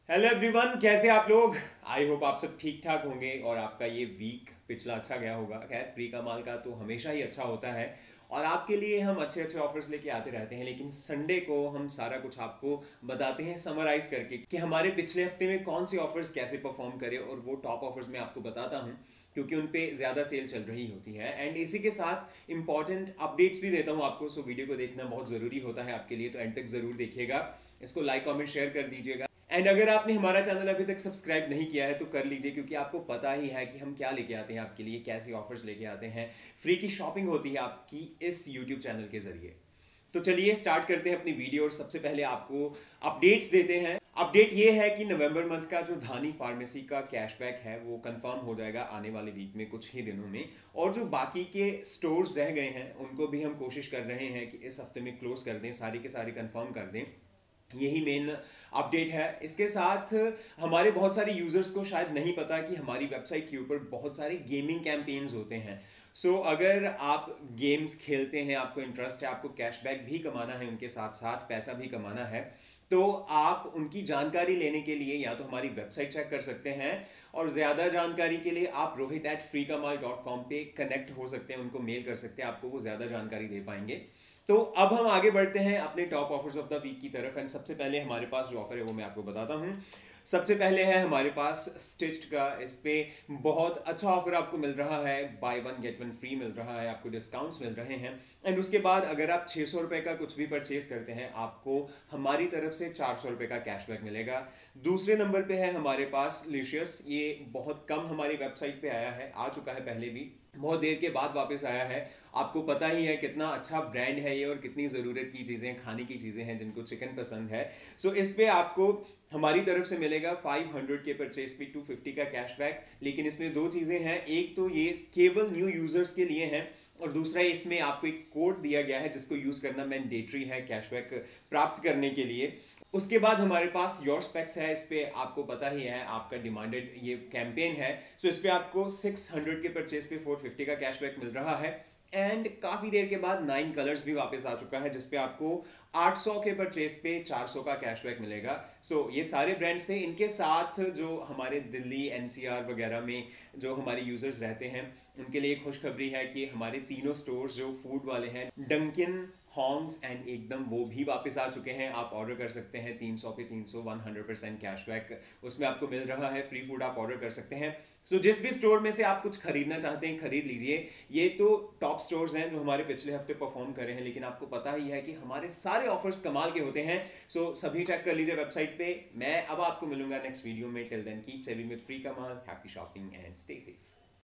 Hello everyone, कैसे आप लोग। आई होप आप सब ठीक ठाक होंगे और आपका ये वीक पिछला अच्छा गया होगा। खैर, फ्री का माल का तो हमेशा ही अच्छा होता है और आपके लिए हम अच्छे अच्छे ऑफर्स लेके आते रहते हैं। लेकिन संडे को हम सारा कुछ आपको बताते हैं समराइज करके कि हमारे पिछले हफ्ते में कौन से ऑफर्स कैसे परफॉर्म करे, और वो टॉप ऑफर्स मैं आपको बताता हूँ क्योंकि उन पे ज़्यादा सेल चल रही होती है। एंड इसी के साथ इंपॉर्टेंट अपडेट्स भी देता हूँ आपको। सो वीडियो को देखना बहुत ज़रूरी होता है आपके लिए, तो एंड तक ज़रूर देखिएगा। इसको लाइक कमेंट शेयर कर दीजिएगा। एंड अगर आपने हमारा चैनल अभी तक सब्सक्राइब नहीं किया है तो कर लीजिए, क्योंकि आपको पता ही है कि हम क्या लेके आते हैं आपके लिए, कैसे ऑफर्स लेके आते हैं। फ्री की शॉपिंग होती है आपकी इस यूट्यूब चैनल के जरिए। तो चलिए स्टार्ट करते हैं अपनी वीडियो और सबसे पहले आपको अपडेट्स देते हैं। अपडेट ये है कि नवंबर मंथ का जो धानी फार्मेसी का कैशबैक है वो कंफर्म हो जाएगा आने वाले वीक में, कुछ ही दिनों में। और जो बाकी के स्टोर्स रह गए हैं उनको भी हम कोशिश कर रहे हैं कि इस हफ्ते में क्लोज कर दें, सारी के सारी कंफर्म कर दें। यही मेन अपडेट है। इसके साथ हमारे बहुत सारे यूजर्स को शायद नहीं पता कि हमारी वेबसाइट के ऊपर बहुत सारे गेमिंग कैंपेन्स होते हैं। अगर आप गेम्स खेलते हैं, आपको इंटरेस्ट है, आपको कैशबैक भी कमाना है, उनके साथ साथ पैसा भी कमाना है, तो आप उनकी जानकारी लेने के लिए या तो हमारी वेबसाइट चेक कर सकते हैं, और ज़्यादा जानकारी के लिए आप rohit@freekamal.com पे कनेक्ट हो सकते हैं, उनको मेल कर सकते हैं, आपको वो ज़्यादा जानकारी दे पाएंगे। तो अब हम आगे बढ़ते हैं अपने top offers of the week की तरफ। एंड सबसे पहले हमारे पास जो ऑफर है वो मैं आपको बताता हूँ। सबसे पहले है हमारे पास स्टिच्ड का। इस पे बहुत अच्छा ऑफर आपको मिल रहा है, buy one get one free मिल रहा है, आपको डिस्काउंट्स मिल रहे हैं। एंड उसके बाद अगर आप 600 रुपए का कुछ भी परचेज करते हैं, आपको हमारी तरफ से 400 रुपए का कैशबैक मिलेगा। दूसरे नंबर पे है हमारे पास लिशियस। ये बहुत कम हमारी वेबसाइट पे आया है, आ चुका है पहले भी, बहुत देर के बाद वापस आया है। आपको पता ही है कितना अच्छा ब्रांड है ये और कितनी ज़रूरत की चीज़ें, खाने की चीज़ें हैं जिनको चिकन पसंद है। इस पे आपको हमारी तरफ से मिलेगा 500 के परचेज पे 250 का कैशबैक। लेकिन इसमें दो चीज़ें हैं, एक तो ये केवल न्यू यूजर्स के लिए है, और दूसरा इसमें आपको एक कोड दिया गया है जिसको यूज़ करना मैंडेटरी है कैशबैक प्राप्त करने के लिए। उसके बाद हमारे पास योर स्पेक्स है। इस पे आपको पता ही है, आपका डिमांडेड ये कैंपेन है। इस पे आपको 600 के परचेज पे 450 का कैशबैक मिल रहा है। एंड काफी देर के बाद 9 कलर्स भी वापस आ चुका है, जिसपे आपको 800 के परचेज पे 400 का कैशबैक मिलेगा। ये सारे ब्रांड्स थे। इनके साथ जो हमारे दिल्ली एनसीआर वगैरह में जो हमारे यूजर्स रहते हैं उनके लिए खुशखबरी है कि हमारे तीनों स्टोर्स जो फूड वाले हैं, डंकिन, हॉन्ग्स एंड एकदम, वो भी वापस आ चुके हैं। आप ऑर्डर कर सकते हैं 300 पे 300 100% कैशबैक उसमें आपको मिल रहा है। फ्री फूड आप ऑर्डर कर सकते हैं। जिस भी स्टोर में से आप कुछ खरीदना चाहते हैं खरीद लीजिए। ये तो टॉप स्टोर्स हैं जो हमारे पिछले हफ्ते परफॉर्म करे हैं, लेकिन आपको पता ही है कि हमारे सारे ऑफर्स कमाल के होते हैं। सभी चेक कर लीजिए वेबसाइट पे। मैं अब आपको मिलूंगा नेक्स्ट वीडियो में। Till then keep saving with free Kamaal. Happy shopping and stay safe.